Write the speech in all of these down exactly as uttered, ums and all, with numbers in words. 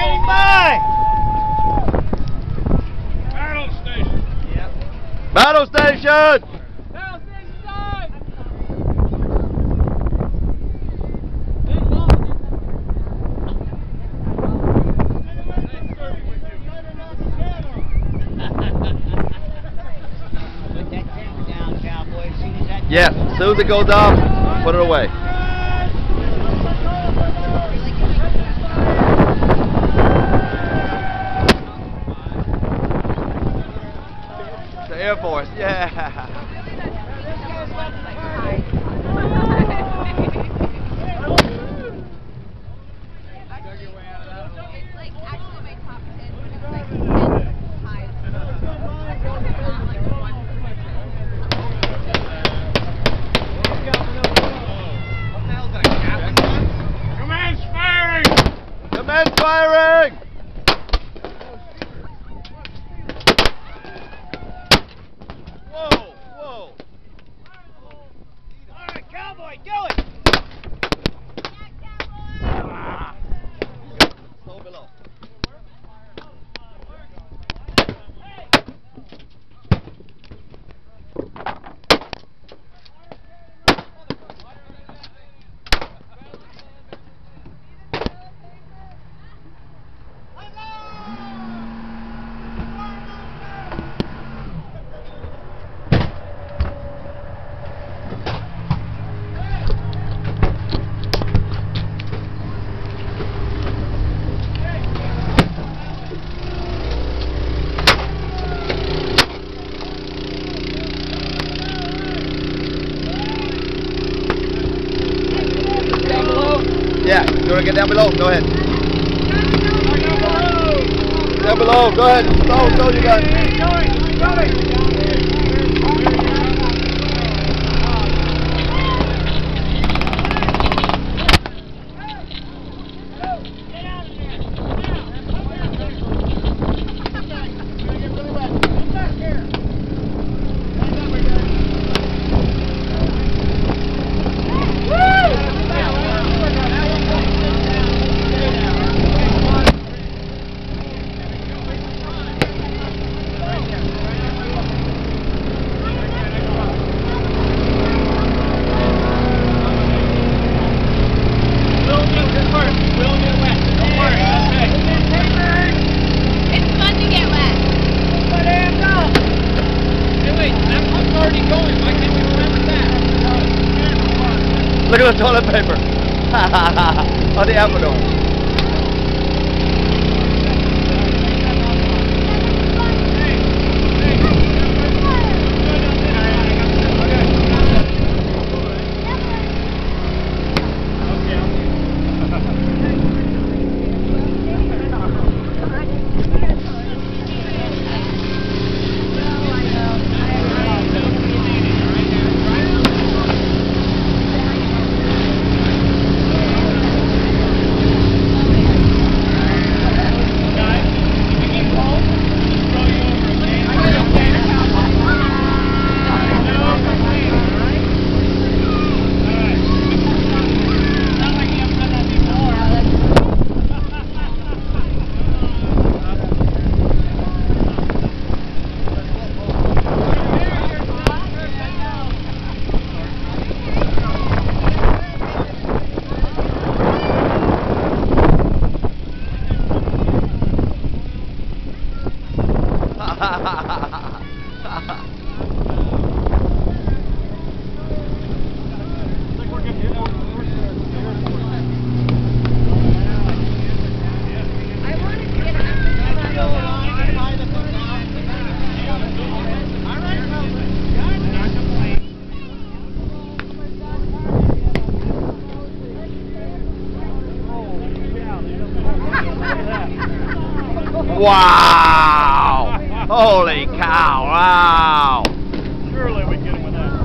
Standing by! Battle station! Yep. Battle station! Battle station time! Put that camera down, cowboy. As soon as that Yeah, as soon as it goes off, put it away. The Air Force, yeah. Command's firing! Commence firing! Whoa, whoa. All right, cowboy, do it! Ah. Slow below. Yeah, you want to get down below? Go ahead. Down below, go ahead. Slow, slow you guys. Look at the toilet paper. On the Amador. Wow! Holy cow! Wow! Surely we get him with that.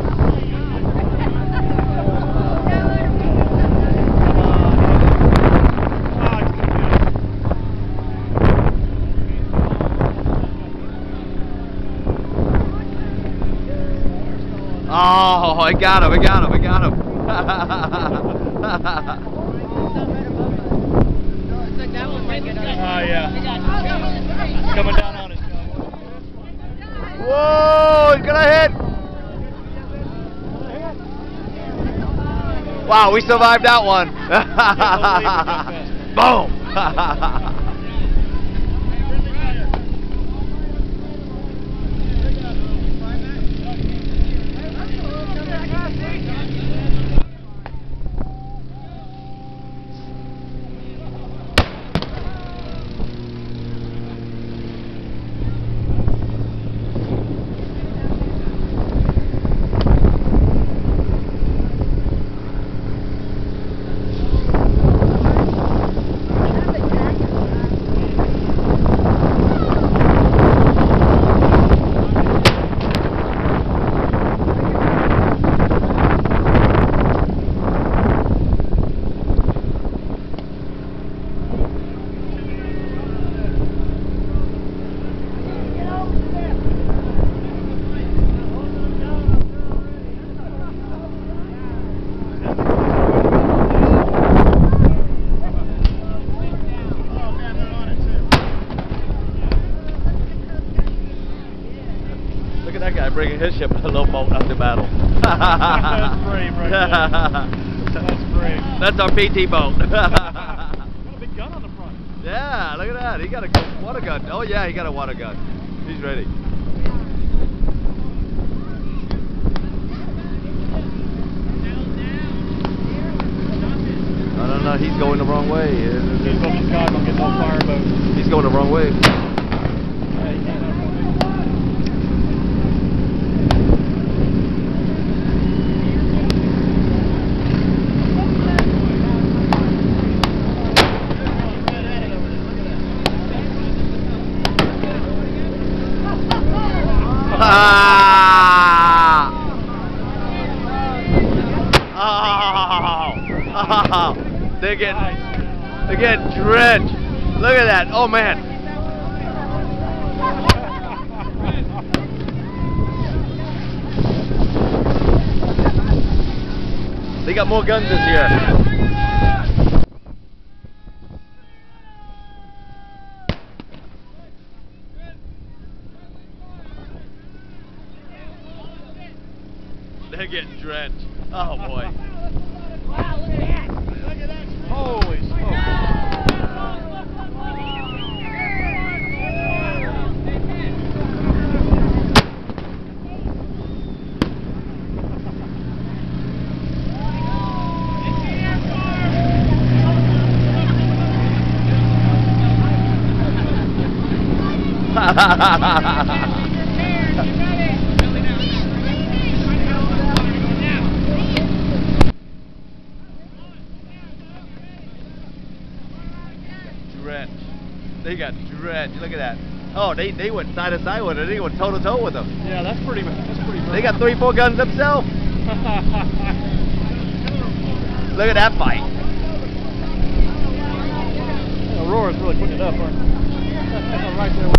Oh, I got him! I got him! I got him! It's like that one. Oh, yeah. Coming down on it. Whoa, he's gonna hit. Wow, we survived that one. Boom. Look at that guy bringing his ship a little boat out to battle. That's brave right there. That's brave. That's our P T boat. Got a big gun on the front. Yeah, look at that. He got a water gun. Oh yeah, he got a water gun. He's ready. No, no, no. He's going the wrong way. He's going to Chicago and get no fireboat. He's going the wrong way. Yeah, he can't have one. Ah! Oh! Oh! They're getting, they're getting drenched. Look at that. Oh man. They got more guns this year. They're getting drenched. Oh boy. Wow, look at that. Look at that. Holy smoke. Ha ha ha ha ha. Drenched. They got drenched. Look at that. Oh, they they went side to side with it. They went toe to toe with them. Yeah, that's pretty. That's pretty. They got three, four guns themselves. Look at that fight. Aurora's really putting it up, aren't they? Right there.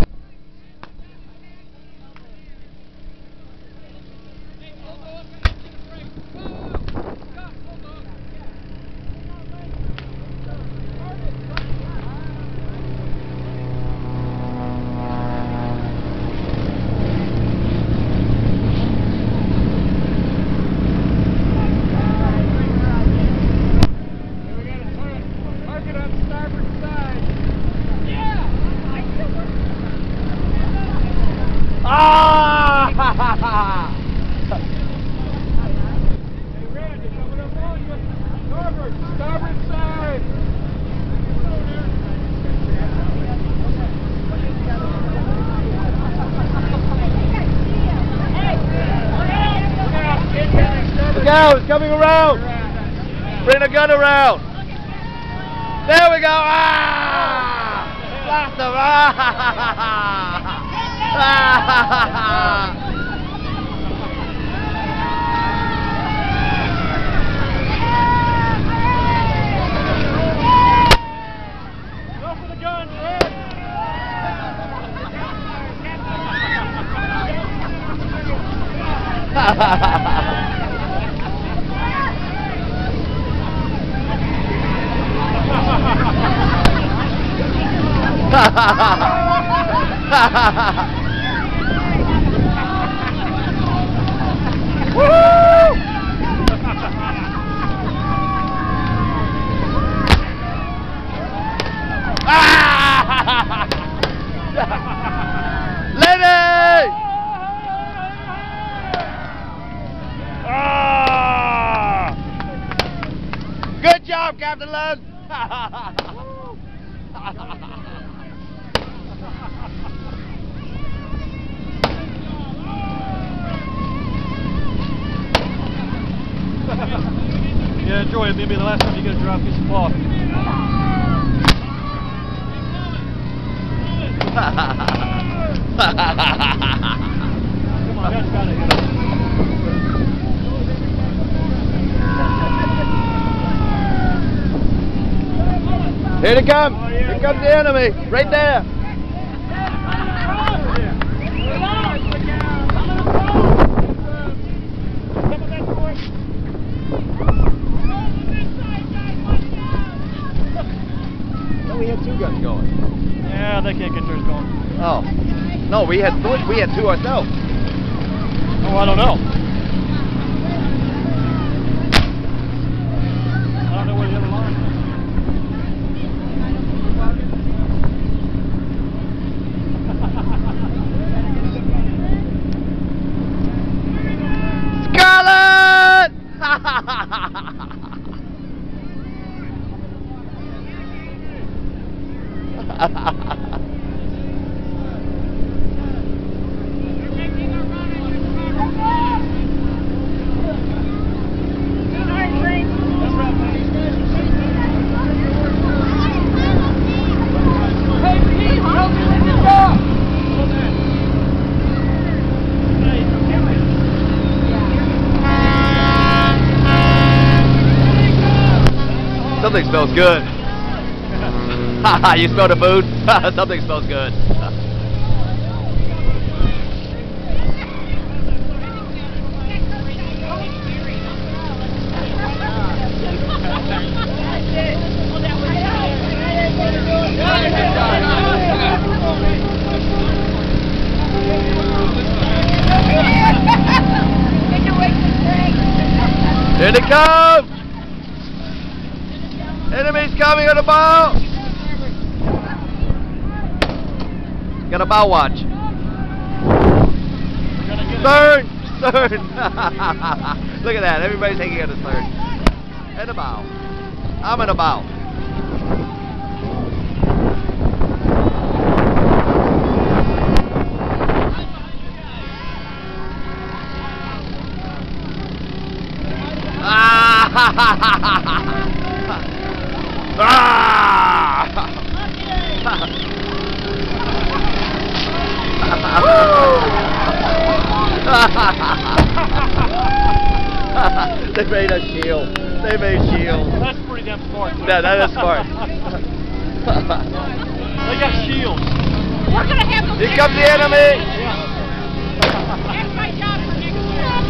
Ah! Hey, Randy, coming up on you. Starboard, starboard side. Look out, it's coming around. Bring the gun around. There we go. Ah! Blast them. Ah! Ah! Go for the gun, Red. Ha ha ha ha! Woo! Lenny! Ah! Good job, Captain Len! Yeah, enjoy it. Maybe the last time you get a dry piece of cloth. Come on, that's gotta hit us. Here they come! Here comes the enemy! Right there! No, we had two guns going. Yeah, they can't get theirs going. Oh. No, we had th we had two ourselves. Oh, I don't know. I don't know where the other line is. Scarlet! Something smells good. You smell the food? Something smells good. Here they come! Enemies coming on the bow! Got a bow watch. Stern! Stern! Look at that, everybody's hanging on the stern. And a bow. I'm in a bow. They made a shield. They made shields. That's pretty damn smart. Yeah, that is smart. They got shields. We're gonna have them. Here comes the enemy. That's my job for next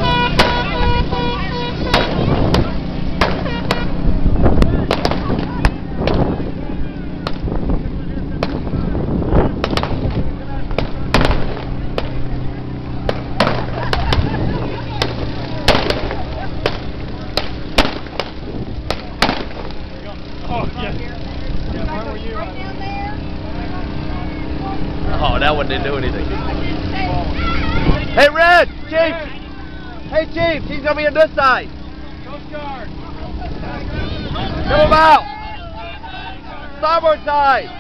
Oh, yeah. Yeah, where were you? right down there. Oh, that one didn't do anything. Hey, Red! Chief! Hey, Chief! He's gonna be on this side. Coast Guard. Come about! Starboard side!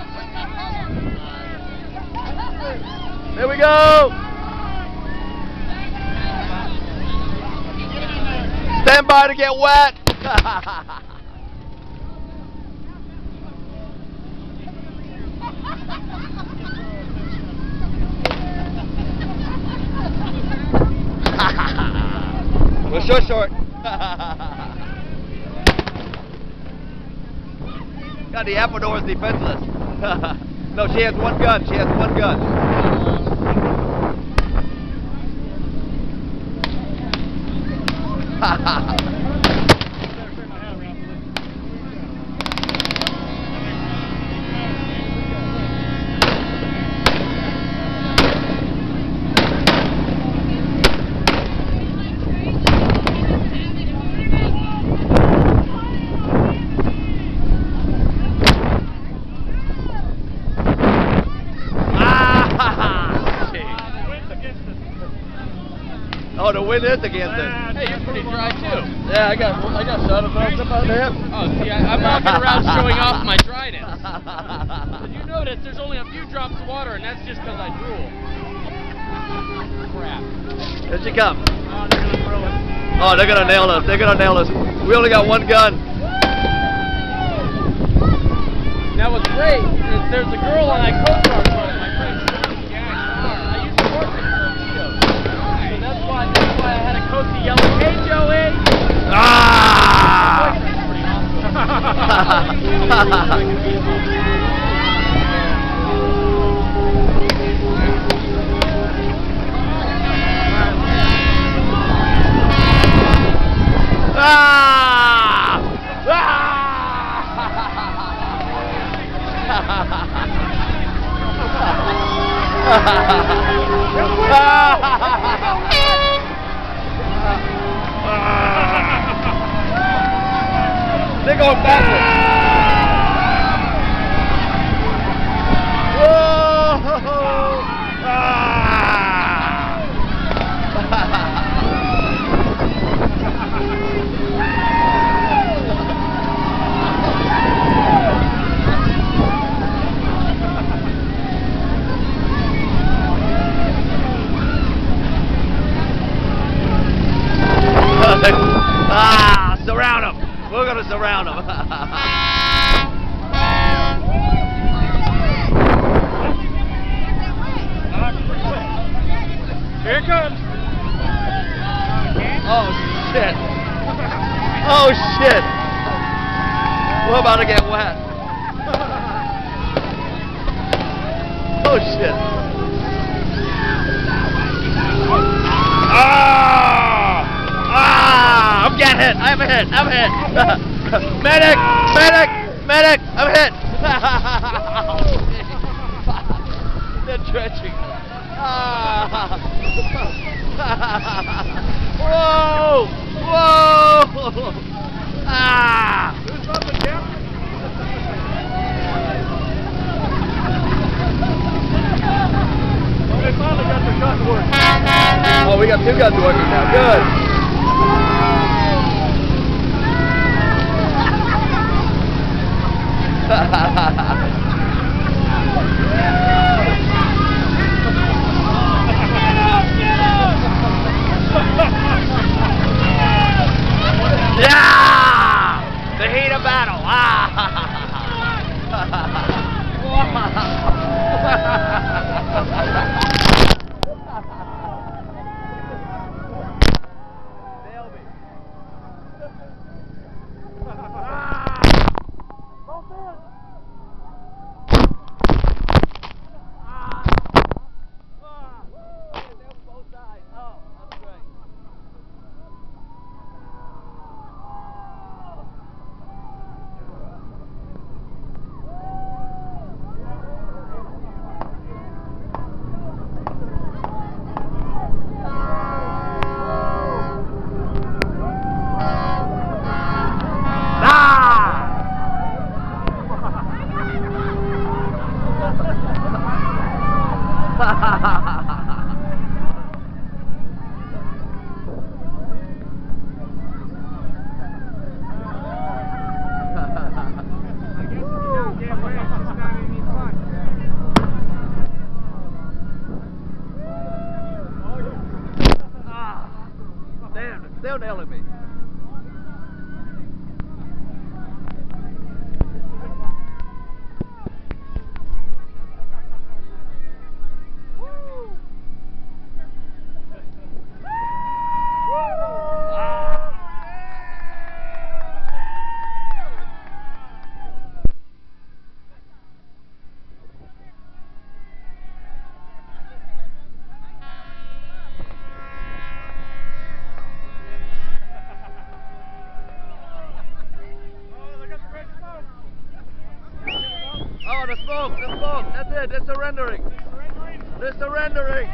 There we go! Stand by to get wet! We're short, short. God, the Apador is defenseless. No, she has one gun. She has one gun. wind is against it. Hey, you're pretty dry too. Yeah, I got I got shot about about the hip. Oh, see, I, I'm walking around showing off my dryness. Did you notice there's only a few drops of water, and that's just because I drool. Crap. Here she comes. Oh, they're gonna throw it. Oh, they're gonna nail us. They're gonna nail us. We only got one gun. Now what's great is there's a girl on my co-star boat, my friend Joey. Yeah, I used to work with her in Tito's. So that's why, that's why I had a cozy yelling, "Hey Joey!" Ah! Ah! They're going backwards. Whoa! Ah, surround them. We're going to surround them. Here it comes. Oh, shit. Oh, shit. We're about to get wet. Oh, shit. Ah! Ah! I'm getting hit. I'm hit. I'm hit. Medic! Medic! Medic! I'm hit. They're dredging. Ah! Whoa! Whoa! Ah! Who's up the depth? Well, they finally got their guns working. Oh, we got two guns working now. Good. Yeah! The heat of battle. Ah! Damn, they're still nailing me. Oh, the smoke, the smoke. That's it. They're surrendering. They're surrendering.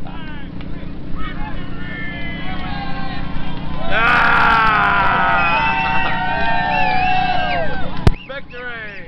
Ah! Victory!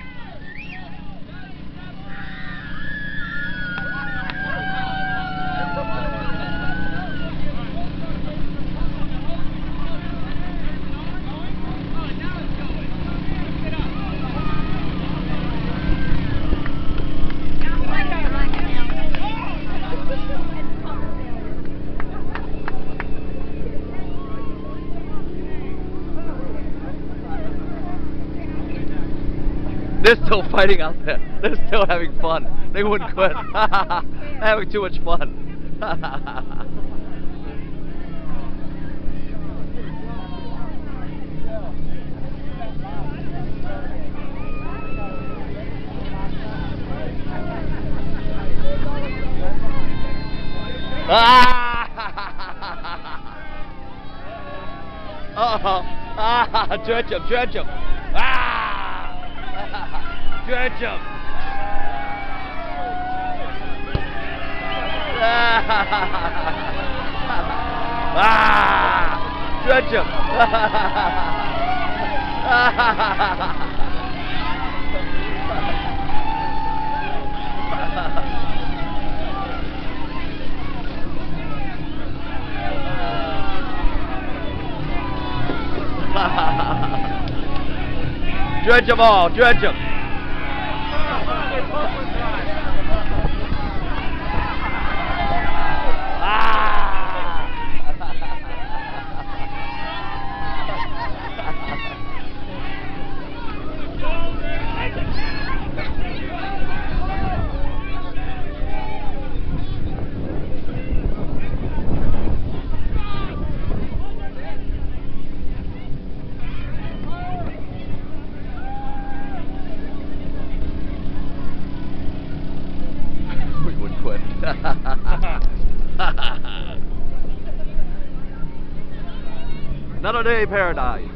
They're still fighting out there. They're still having fun. They wouldn't quit. They're having too much fun. Uh-oh. Ah, dredge him, dredge him. Ah! Dredge him. Ah! Dredge him. Dredge them all, dredge them. We would quit. Another day paradise.